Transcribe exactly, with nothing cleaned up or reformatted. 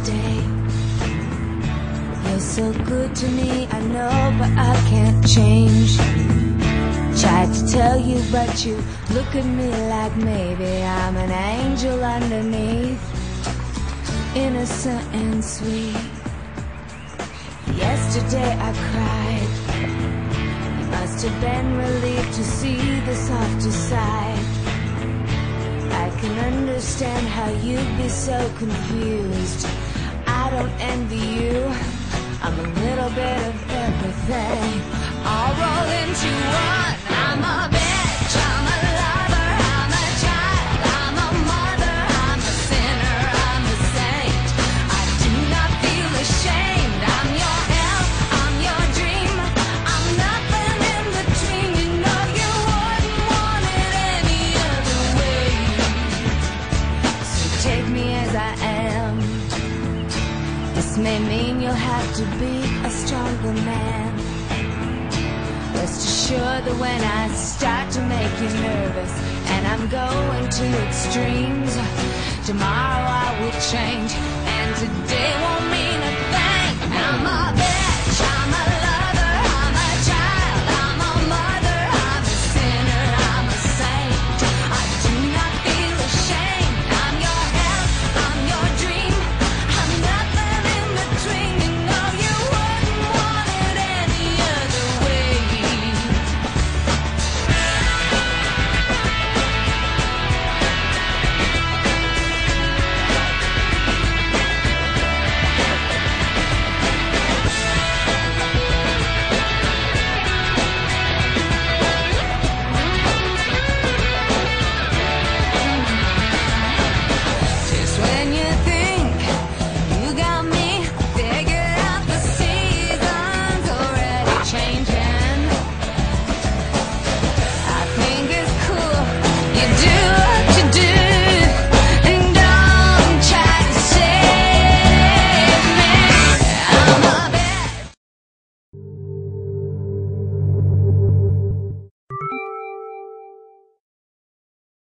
yesterday. You're so good to me, I know, but I can't change. Tried to tell you, but you look at me like maybe I'm an angel underneath, innocent and sweet. Yesterday I cried. You must have been relieved to see the softer side. I can understand how you'd be so confused. I don't envy you. I'm a little bit of everything, all rolled into one. I'm a bitch, I'm a lover, I'm a child, I'm a mother, I'm a sinner, I'm a saint. I do not feel ashamed. I'm your hell, I'm your dream, I'm nothing in between. You know you wouldn't want it any other way. So take me as I am. This may mean you'll have to be a stronger man. Rest assured that when I start to make you nervous and I'm going to extremes, tomorrow I will change and today won't